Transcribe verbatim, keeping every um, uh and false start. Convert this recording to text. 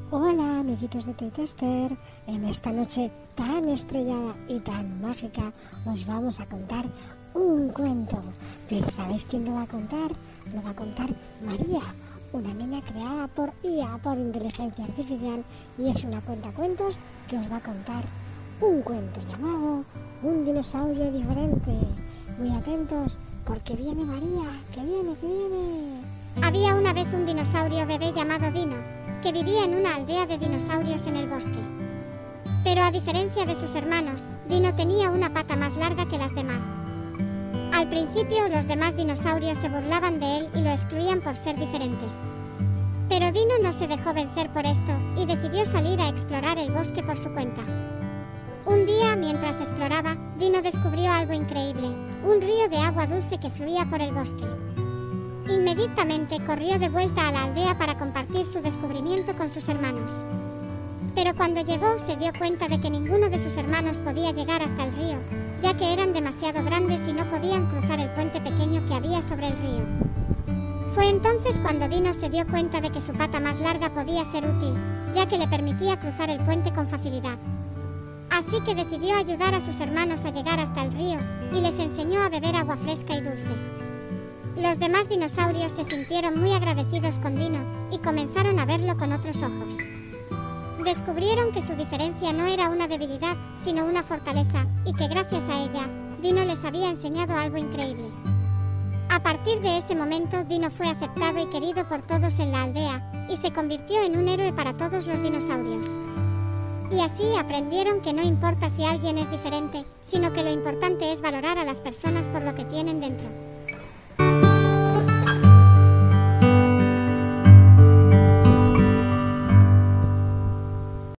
Hola amiguitos de Toy Tester, en esta noche tan estrellada y tan mágica os vamos a contar un cuento. Pero ¿sabéis quién lo va a contar? Lo va a contar María, una nena creada por I A, por inteligencia artificial, y es una cuentacuentos que os va a contar un cuento llamado Un dinosaurio diferente. Muy atentos porque viene María, que viene, que viene. Había una vez un dinosaurio bebé llamado Dino, que vivía en una aldea de dinosaurios en el bosque. Pero a diferencia de sus hermanos, Dino tenía una pata más larga que las demás. Al principio los demás dinosaurios se burlaban de él y lo excluían por ser diferente. Pero Dino no se dejó vencer por esto y decidió salir a explorar el bosque por su cuenta. Un día, mientras exploraba, Dino descubrió algo increíble, un río de agua dulce que fluía por el bosque. Inmediatamente corrió de vuelta a la aldea para compartir su descubrimiento con sus hermanos. Pero cuando llegó se dio cuenta de que ninguno de sus hermanos podía llegar hasta el río, ya que eran demasiado grandes y no podían cruzar el puente pequeño que había sobre el río. Fue entonces cuando Dino se dio cuenta de que su pata más larga podía ser útil, ya que le permitía cruzar el puente con facilidad. Así que decidió ayudar a sus hermanos a llegar hasta el río y les enseñó a beber agua fresca y dulce. Los demás dinosaurios se sintieron muy agradecidos con Dino y comenzaron a verlo con otros ojos. Descubrieron que su diferencia no era una debilidad, sino una fortaleza, y que gracias a ella, Dino les había enseñado algo increíble. A partir de ese momento, Dino fue aceptado y querido por todos en la aldea, y se convirtió en un héroe para todos los dinosaurios. Y así aprendieron que no importa si alguien es diferente, sino que lo importante es valorar a las personas por lo que tienen dentro.